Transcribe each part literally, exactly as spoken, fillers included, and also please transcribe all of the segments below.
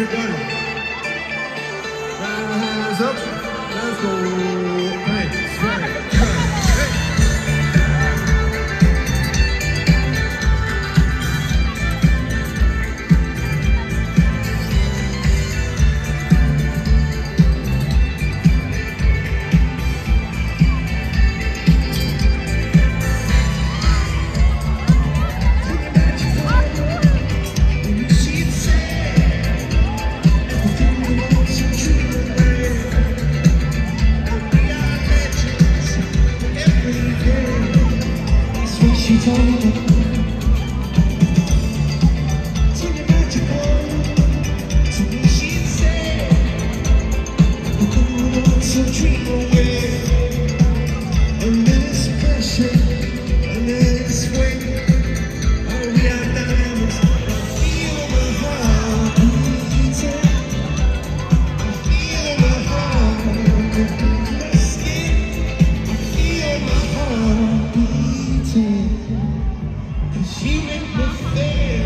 everybody. Hands up. Let's go. Hey, swag. She told me tell me about your boy. To me she'd say, who wants to dream away? Under this pressure, under this weight, oh we are diamonds. I feel my heart beating. I feel my heart beating. My skin, I feel my heart beating. She make me feel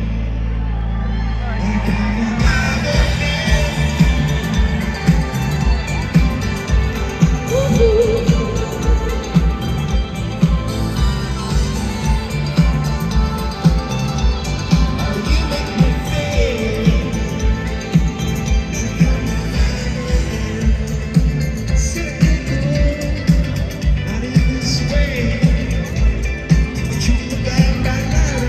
like I'm alive again. Ooh. Oh, you make me feel like I'm alive again. Said I can't go, not in this way. But you look like right.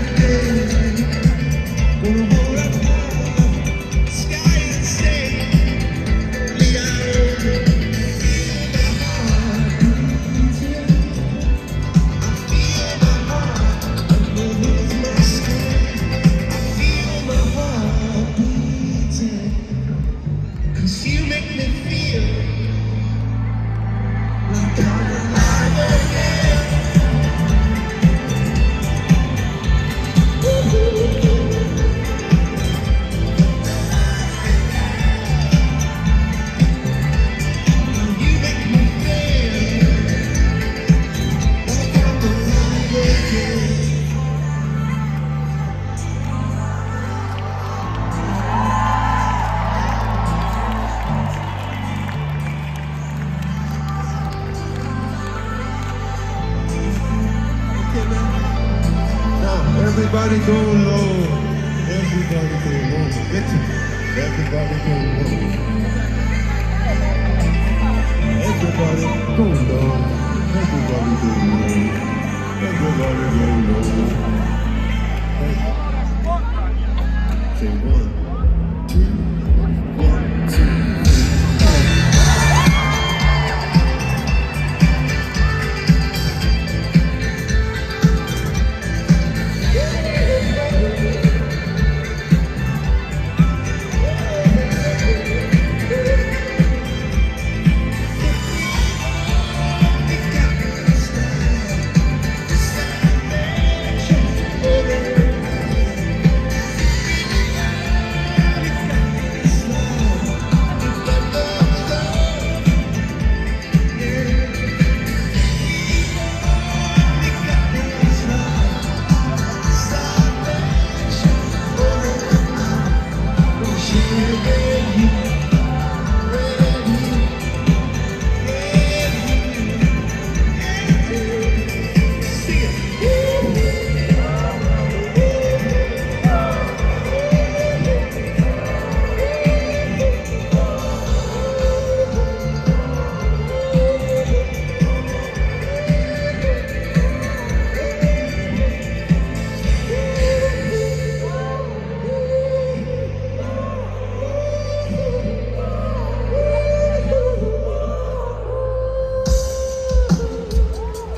You make me feel like I'm alive again. You make me feel like I'm alive again. Everybody go low. Everybody go low. Get it. Everybody go low. Everybody go low. Everybody go low. Everybody go low.